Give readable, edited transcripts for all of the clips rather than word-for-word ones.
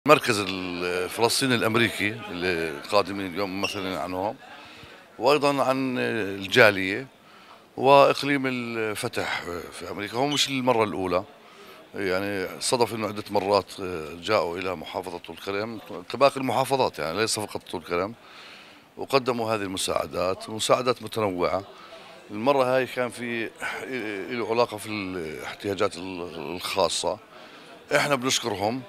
المركز الفلسطيني الأمريكي اللي قادمين اليوم مثلا عنهم، وأيضا عن الجالية وإقليم الفتح في أمريكا. هو مش المرة الأولى، يعني صدف أنه عدة مرات جاءوا إلى محافظة طول كرم كباقي المحافظات، يعني ليس فقط طول كرم، وقدموا هذه المساعدات، مساعدات متنوعة. المرة هاي كان في له علاقة في الاحتياجات الخاصة. احنا بنشكرهم.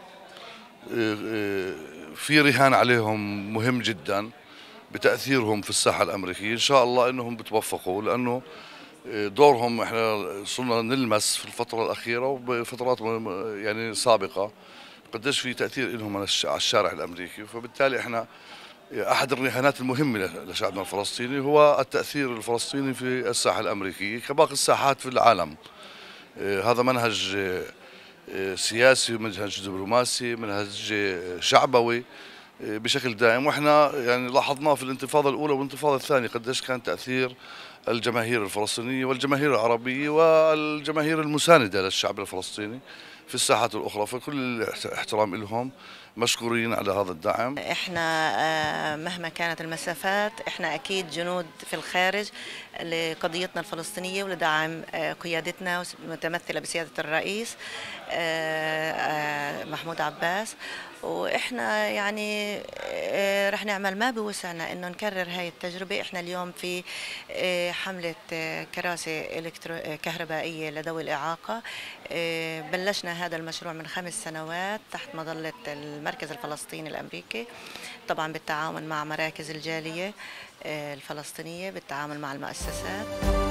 في رهان عليهم مهم جدا بتأثيرهم في الساحة الأمريكية. إن شاء الله أنهم بتوفقوا، لأنه دورهم احنا صرنا نلمس في الفترة الأخيرة وبفترات يعني سابقة قديش في تأثير لهم على الشارع الأمريكي. فبالتالي احنا أحد الرهانات المهمة لشعبنا الفلسطيني هو التأثير الفلسطيني في الساحة الأمريكية كباقي الساحات في العالم. هذا منهج سياسي، منهج دبلوماسي، منهج شعبوي بشكل دائم. واحنا يعني لاحظناه في الانتفاضة الأولى والانتفاضة الثانية قديش كان تأثير الجماهير الفلسطينية والجماهير العربية والجماهير المساندة للشعب الفلسطيني في الساحات الأخرى. فكل الاحترام لهم، مشكورين على هذا الدعم. احنا مهما كانت المسافات احنا اكيد جنود في الخارج لقضيتنا الفلسطينية ولدعم قيادتنا متمثلة بسيادة الرئيس محمود عباس. واحنا يعني رح نعمل ما بوسعنا انه نكرر هاي التجربة. احنا اليوم في حملة كراسي كهربائية لذوي الإعاقة. بلشنا هذا المشروع من 5 سنوات تحت مظلة المركز الفلسطيني الأمريكي، طبعا بالتعاون مع مراكز الجالية الفلسطينية، بالتعاون مع المؤسسات.